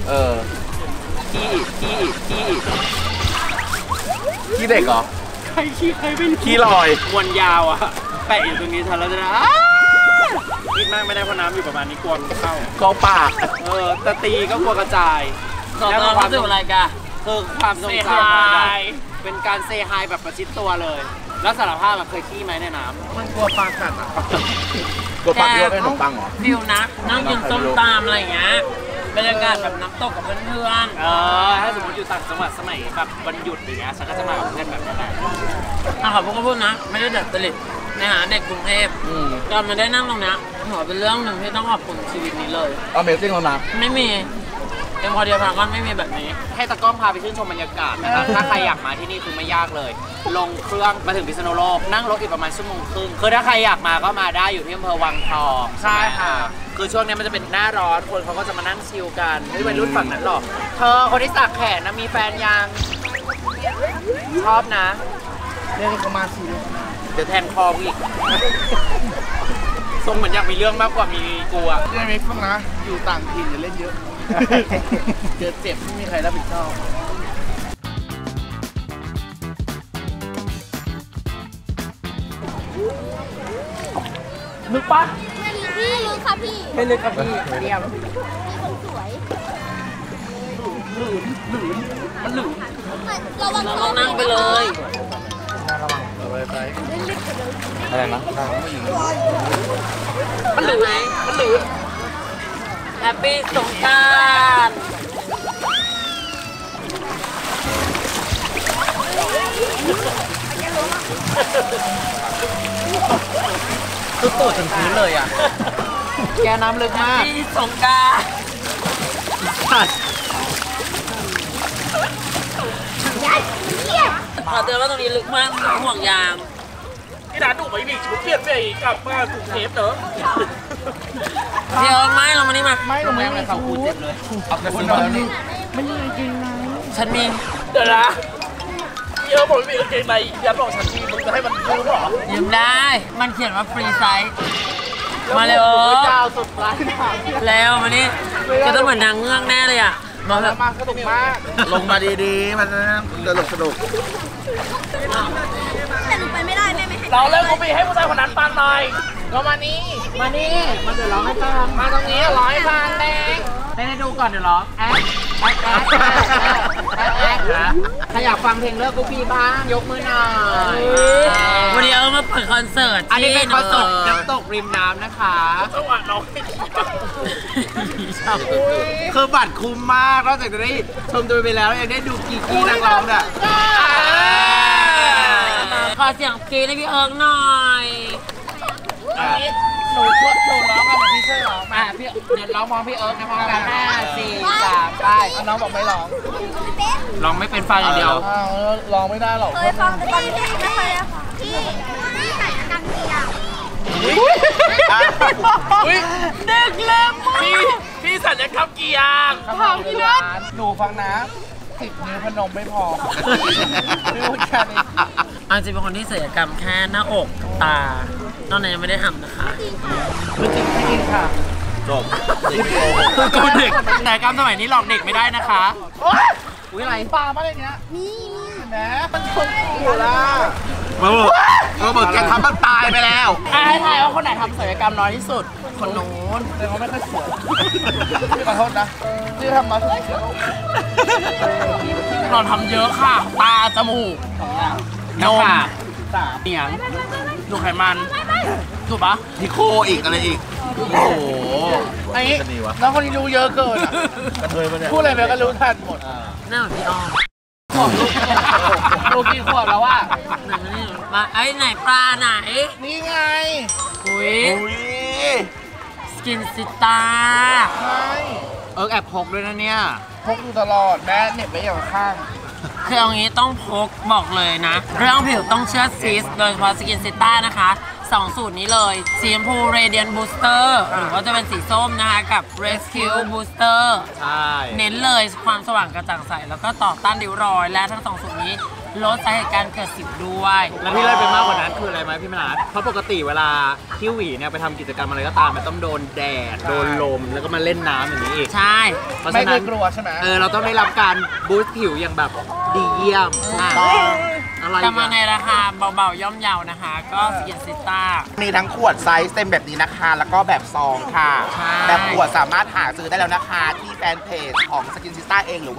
ขี้เด็กเหรอใครขี้ใครเป็นขี้ลอยวนยาวอ่ะแปะอยู่ตรงนี้ฉันแล้วจะคิดมากไม่ได้เพราะน้ำอยู่ประมาณนี้กลัวมันเข้ากองปากแต่ตีก็กลัวกระจายแล้วความรู้สึกอะไรกันคือความสงสารเป็นการเซฮายแบบประชิดตัวเลยแล้วสารภาพมันเคยขี้ไหมในน้ำมันกลัวปลากัดอ่ะกดปากเยอะเป็นขนมปังเหรอฟิวนะนั่งกินส้มตำอะไรอย่างเงี้ยบรรยากาศแบบน้ำตกกับเพื่อนถ้าสมมติอยู่ต่างจังหวัดสมัยแบบวันหยุดอย่างเงี้ยฉันก็จะมากับเพื่อนแบบนั้นแหละๆขอพูดนะไม่ได้เด็ดจริตนะฮะเด็กกรุงเทพตอนมาได้นั่งตรงเนี้ยหัวเป็นเรื่องหนึ่งที่ต้องขอบคุณชีวิตนี้เลย Amazing แล้วนะไม่มีเอ็มพอเดียพารากอนไม่มีแบบนี้ให้ตากล้องพาไปชื่นชมบรรยากาศนะครับถ้าใครอยากมาที่นี่คือไม่ยากเลย ลงเครื่องมาถึงพิษณุโลกนั่งรถอีกประมาณ1.5 ชั่วโมงคือถ้าใครอยากมาก็มาได้อยู่ที่อำเภอวังทองใช่ค่ะคือช่วงนี้มันจะเป็นหน้าร้อนคนเขาก็จะมานั่งชิลกันไม่วัยรุ่นฝั่งนั้นหรอกเธอคนที่สักแขนนะมีแฟนยังชอบนะเรื่องเขามาสิเดี๋ยวแทงคอกูอีกทรงเหมือนอยากมีเรื่องมากกว่ามีกลัวเรื่องนี้ฟังนะ อยู่ต่างถิ่นอย่าเล่นเยอะ เจอเจ็บไม่มีใครรับผิดชอบนึกปะไม่ลึกค่ะพี่ไม่เลยครับพี่เรียมคนสวยมันหลุมระวังเราโชต้องว์นั่งไปเลยอะไรนะมันหรือไหมมันหรือแฮปปี้สงกรานต์คือตูดถึงพื้นเลยอ่ะ แกน้ำลึกแฮปมากปี้สงกรานต์ขอเตือนว่าตรงนี้ลึกมากห่วงยางพี่ดาดุไม่มีชุดเปลี่ยนไปกลับมากรุงเทพเนอะเดี๋ยวไม่ลงมานี่มาไม่ลงไม่มีเขาคูเจ็บเลยเอาแต่คนมานี่ฉันมีเดี๋ยวนะเยอะผมไม่มีกางเกงในยัดบอกฉันทีมึงจะให้มันยืมเหรอยืมได้ มันเขียนว่าฟรีไซส์มาเร็วดาวสุดท้ายแล้วมานี่จะต้องเหมือนนางเงือกแน่เลยอ่ะมาแบบมาสนุกมากลงมาดีๆ มันสนุกแต่หนูไปไม่ได้แม่ไม่ให้เราเล่นกูปีให้ผู้ชายคนนั้นฟังหน่อยก็มานี่มานี่มาเดี๋ยวร้องให้ฟังมาตรงนี้ร้อยพันแดงเต้นให้ดูก่อนเดี๋ยวร้องแอ๊กแอ๊กแอ๊กแอ๊กแอ๊กแอ๊กนะถ้าอยากฟังเพลงเลิกกูปีบ้างยกมือหน่อยวันนี้มาเปิดคอนเสิร์ตอันนี้เป็นประสบที่น้ำตกริมน้ำนะคะจังหวะน้องให้ขี่คือบัตรคุ้มมากนอกจากจะได้ชมตัวไปแล้วยังได้ดูกีกี้นักร้องเนี่ยขอเสียงกรี๊ดให้พี่เอิร์กหน่อยอันนี้หนูช่วยหนูร้องกันพี่ช่วยร้องมาพี่เดี๋ยวร้องมองพี่เอิร์กนะมองกัน5 4 3ไปน้องบอกไม่ร้องร้องไม่เป็นฟังอย่างเดียวอ้าวร้องไม่ได้หรอกเคยฟังพี่ไม่เคยอะค่ะพี่ใส่กันเดียวอุ้ยเด็กเล็กมากพี่สัญญกรรมกี่อย่างคำถามที่ร้านหนูฟังนะ10 นิ้วพนมไม่พอไม่พูดแค่นี้อันจริงเป็นคนที่ศัลยกรรมแค่หน้าอกกับตานอกนั้นยังไม่ได้ทำนะคะไม่จริงไม่จริงค่ะจบคือกูเด็กแต่กรรมสมัยนี้หลอกเด็กไม่ได้นะคะโอ๊ยอุ้ยอะไรปลามาอะไรเนี้ยมีเห็นไหมมันชนกูละมาบอกแกทำมันตายไปแล้วให้ทายว่าคนไหนทำศัลยกรรมน้อยที่สุด คนนู้นแต่เขาไม่ค่อยสวยพี่ขอโทษนะที่ทำมาสุดเราทำเยอะค่ะ ตา จมูกนมเนียงดูไขมันถูกปะพี่โคอีกอะไรอีก โอ้โหไอ้น้องคนนี้รู้เยอะเกินอ่ะกระเทยปะเนี่ยพูดอะไรไปก็รู้ทันหมดหน้าเหมือนพี่อ้อมขวบลูกกี่ขวบแล้วว่าไหนมานี่มาไอ้ไหนปลาไหนนี่ไงอุ้ยอุ้ยสกินซิตาใช่เอิร์กแอบพกด้วยนะเนี่ยพกอยู่ตลอดแม่เหน็บไว้อย่างข้างคือเอางี้ต้องพกบอกเลยนะ เรื่องผิวต้องเชื่อซิสโดยเฉพาะสกินซิต้านะคะ2 สูตรนี้เลย สีชมพู Radiant Booster หรือว่าจะเป็นสีส้มนะคะกับ Rescue Booster ใช่เน้นเลยความสว่างกระจ่างใส แล้วก็ต่อต้านริ้วรอย และทั้ง2 สูตรนี้ลดสาเหตุการเกิดสิวด้วยแล้วที่เลิศไปมากกว่านั้นคืออะไรไหมพี่มนัสเพราะปกติเวลาที่หวีเนี่ยไปทำกิจกรรมอะไรก็ตามมันต้องโดนแดด โดนลม แล้วก็มาเล่นน้ำอย่างนี้อีกใช่เพราะไม่ฉะเคนั้ยนกลัวใช่ไหมเราต้องได้รับการบูสต์ผิวอย่างแบบดีเยี่ยม อะไรจะมาในอีกอะราคาเบาๆย่อมเยานะคะ ก็สกินซิต้ามีทั้งขวดไซส์เต็มแบบนี้นะคะ แล้วก็แบบซองค่ะใช่แบบขวดสามารถหาซื้อได้แล้วนะคะ ที่แฟนเพจของ Skin Sister เองหรือว่า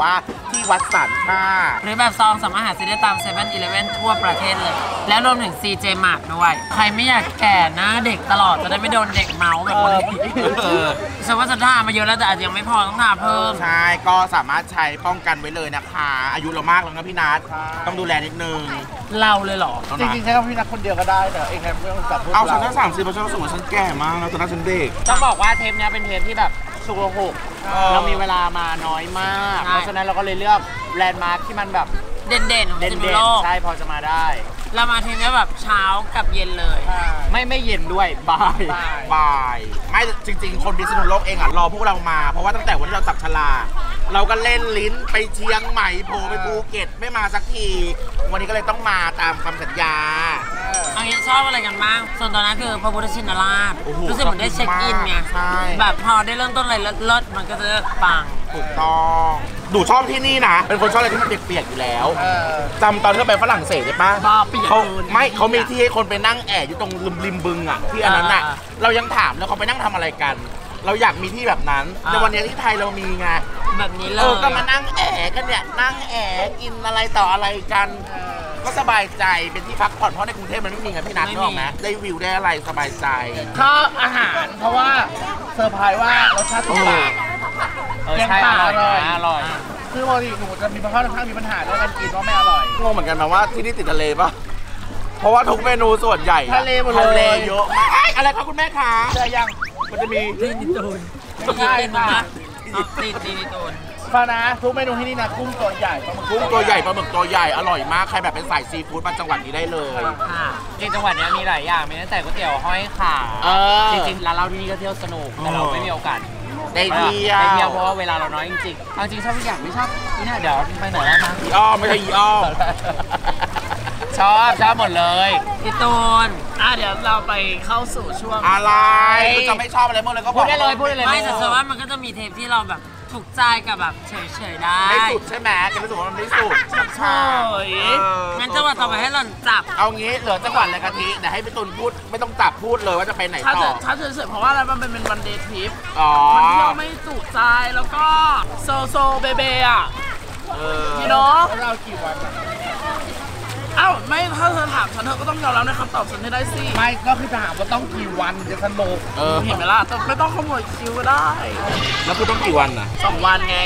ที่วัดสันค่ะหรือแบบซองสามารถหาซื้อได้ตาม7-Eleven ทั่วประเทศเลย แล้วรวมถึง CJ Mart ด้วย ใครไม่อยากแก่หน้าเด็กตลอดจะได้ไม่โดนเด็กเมาส์แบบคนนี้ฉันว่าจะทามาเยอะแล้วแต่อาจจะยังไม่พอต้องทาเพิ่มใช่ก็สามารถใช้ป้องกันไว้เลยนะคะ อายุเรามากแล้วนะพี่นัทต้องดูแลนิดนึงเราเลยเหรอจริงๆใช้กับพี่นักคนเดียวก็ได้แต่เองแค่ไม่ต้องจับพวกเอาฉัเรานตั้ง30ปีฉันรู้สึกว่าฉันแก่มากแล้วตอนนั้นฉันเด็กต้องบอกว่าเทปนี้เป็นเทปที่แบบสุกโหกเรามีเวลามาน้อยมาก เพราะฉะนั้นเราก็เลยเลือกแลนด์มาร์คที่มันแบบเด่นๆของเด่พิษณุนโลกๆใช่พอจะมาได้เรามาทีนี้แบบเช้ากับเย็นเลยไม่เย็นด้วยบายบ่ายไม่จริงๆ คนพิษณุโลกเองอ่ะรอพวกเรามา เพราะว่าตั้งแต่วันที่เราจับฉลากเราก็เล่นลิ้นไปเชียงใหม่โผล่ไปภูเก็ตไม่มาสักที วันนี้ก็เลยต้องมาตามคำสัญญาอันนี้ชอบอะไรกันบ้างส่วนตอนนั้นคือพระพุทธชินราชโอ้โหรู้สึกเหมือนได้เช็คอินไงใช่แบบพอได้เริ่มต้นอะไรเลิศๆมันก็จะปังถูกต้องดูชอบที่นี่นะ เป็นคนชอบอะไรที่มันเปียกๆอยู่แล้วจำตอนที่เราไปฝรั่งเศสใช่ปะบ้าเปียกเขาเกินไม่เขามีที่ให้คนไปนั่งแอบอยู่ตรงริมบึงอ่ะที่อันนั้นอ่ะ เรายังถามแล้วเขาไปนั่งทำอะไรกัน เราอยากมีที่แบบนั้นในวันนี้ที่ไทยเรามีไงแบบนี้เลเออย ก็มานั่งแอบกันเนี่ยนั่งแอบกินอะไรต่ออะไรกัน ก็สบายใจเป็นที่พักผ่อนเพราะในกรุงเทพมันไม่มีไงพี่นัทนึกออกไหมได้วิวได้อะไรสบายใจชอบอาหารเพราะว่าเซอร์ไพรส์ว่ารสชาติถูกปากใช่อร่อยนะอร่อยคือปกติหนูจะมีค่อนข้างมีปัญหาเรื่องการกินว่าไม่อร่อยงงเหมือนกันนะว่าที่นี่ติดทะเลปะเพราะว่าทุกเมนูส่วนใหญ่อะทะเลหมดเลยทะเลเยอะมากเอ้ยอะไรครับคุณแม่คะเจอยังมันจะมีตีนิตูนใช่ค่ะตีนิตูนฟังนะทุกเมนูที่นี่นะกุ้งตัวใหญ่ปลาหมึกกุ้งตัวใหญ่ปลาหมึกตัวใหญ่อร่อยมากใครแบบเป็นสายซีฟู้ดมาจังหวัดนี้ได้เลยค่ะจริงจังหวัดนี้มีหลายอย่างมีตั้งแต่ก๋วยเตี๋ยวห้อยขา จริงๆร้านเราที่นี่ก็เที่ยวสนุกแต่เราไม่มีโอกาสได้เที่ยวได้เที่ยวเพราะว่าเวลาเราน้อยจริงๆเอาจริงชอบทุกอย่างไม่ชอบนี่นะเดี๋ยวไปไหนแล้วนะอีอ้อมไม่ใช่อีอ้อมชอบหมดเลยพี่ตูนเดี๋ยวเราไปเข้าสู่ช่วงอะไรคุณจะไม่ชอบอะไรเมื่อเลยก็บพูอดกได้เลยพูดได้เลยไม่แต่ส่วนว่ามันก็จะมีเทปที่เราแบบถูกใจกับแบบเฉยๆได้ไม่สุดใช่ไหมแกรู้สึกว่ามันไม่สุดใช่งั้นจังหวัดต่อไปให้หล่อนจับเอางี้เหลือจังหวัดอะไรกะทิเดี๋ยวให้พี่ตุลพูดไม่ต้องจับพูดเลยว่าจะไปไหนถ้าต่อเฉยๆเพราะว่าอะไรมันเป็นวันเดย์ทริปอ๋อมันเที่ยวไม่จุใจแล้วก็โซเบเบอ่ะพี่น้องเรากี่วันอ้าวไม่ถ้าเธอถามฉันเธอก็ต้องยอมรับในคำตอบฉันให้ได้สิไม่ก็คือถามว่าต้องกี่วันจะสนุกเห็นไหมล่ะแต่ไม่ต้องขโมยคิวก็ได้แล้วคุณต้องกี่วันอ่ะ 2 วันไง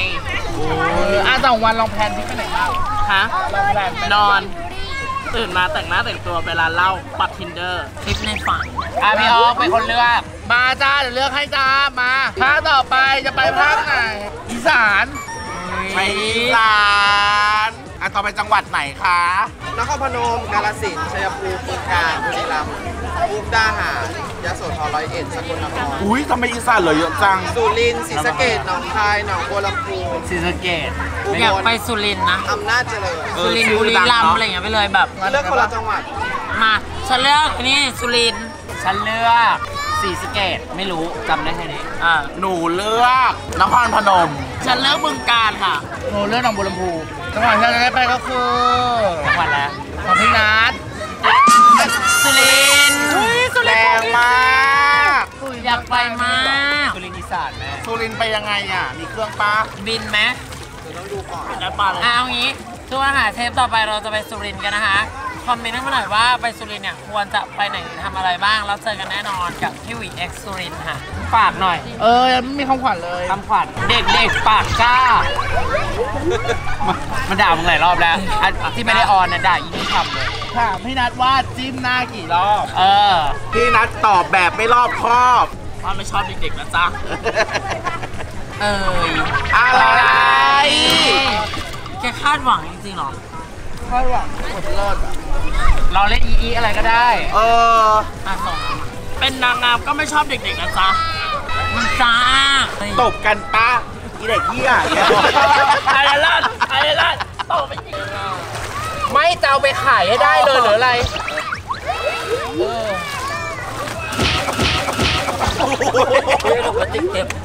2 วันลองแพลนที่ไปไหนบ้างฮะลองแพลนนอน ตื่นมาแต่งหน้าแต่งตัวไปร้านเหล้าปัด Tinder คลิปในฝันพี่ออฟเป็นคนเลือกมาจ้าเดี๋ยวเลือกให้จ้ามาภาคต่อไปจะไปภาคไหนอีสานไปอีสานต่อไปจังหวัดไหนคะนครพนม กาฬสินธุ์ชัยภูมิบึงกาฬบุรีรัมย์มุกดาหารยโสธรร้อยเอ็ดสกลนครอุ้ยทำไมอีสานเหลือเยอะจังสุรินทร์ศรีสะเกษหนองคายหนองบัวลำพูศรีสะเกษอุบอยากลไปสุรินทร์นะอำนาจเจริญสุรินทร์บุรีรัมย์อะไรอย่างเงี้ยไปเลยแบบเลือกคนละจังหวัดมาฉันเลือกนี่สุรินทร์ฉันเลือกศรีสะเกษไม่รู้จำได้แค่นี้หนูเลือกนครพนมฉันเลือกบึงกาฬค่ะโอ้เรื่องหนองบัวลำพูจังหวัดที่เราจะได้ไปก็คือจังหวัดแล้วของพี่นัทสุรินทร์แรงมากอยากไปมากสุรินทร์อีสานแม่สุรินทร์ไปยังไงอ่ะ มีเครื่องปะบินไหมได้ปลาเลยเอางี้ทุกอาหารเทปต่อไปเราจะไปสุรินทร์กันนะคะ คอมเมนต์ให้มาหน่อยว่าไปสุรินทร์เนี่ยควรจะไปไหนทำอะไรบ้าง แล้วเจอกันแน่นอนกับพี่หวีเอ็กซ์สุรินทร์ค่ะฝากหน่อยยังไม่มีคำขวัญเลยคำขวัญเด็กๆปากกล้ามันด่ามึงหลายรอบแล้วอันที่ไม่ได้ออนเนี่ยด่าอีนี่ทำเลยถามพี่นัทว่าจิ้มหน้ากี่รอบพี่นัดตอบแบบไม่รอบคอบว่าไม่ชอบเด็กๆนะจ๊ะอะไรแกคาดหวังจริงๆเหรอค่อยหวังกดเลิศอะเราเล่นอีอะไรก็ได้ส่งเป็นนางงามก็ไม่ชอบเด็กๆนะจ๊ะมันจ้าตบกันปะอีเด็กเหี้ยไอ้ลัดโตไปจริงไม่จะเอาไปขายให้ได้เลยหรืออะไรติ๊กเต็ม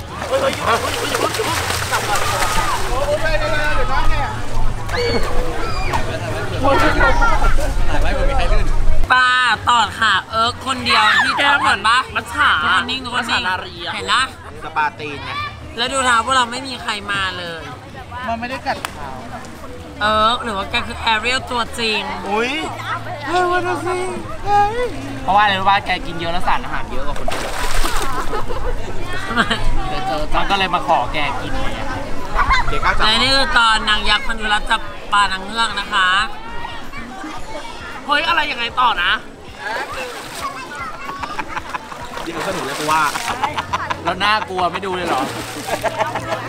ป้าตอดค่ะ คนเดียวที่แก้เหมือนปะมัจฉาทุกคนนิ่งทุกคนนิ่งมัจฉานารีอะเห็นละสปาตีนไงแล้วดูเท้าพวกเราไม่มีใครมาเลยมันไม่ได้กัดขาวหรือว่าแกคือแอเรียลตัวจริงอุ้ยเพราะว่าอะไรรู้ป่ะแกกินเยอะแล้วสารอาหารเยอะกว่าคนอื่นมันก็เลยมาขอแกกินเนี่ยและนี่คือตอนนางยักษ์พันธุรัตน์จับปลานางเงือกนะคะเฮ้ยอะไรยังไงต่อนะที่เขาสนุกเลยกูว่าแล้วน่ากลัวไม่ดูเลยเหรอ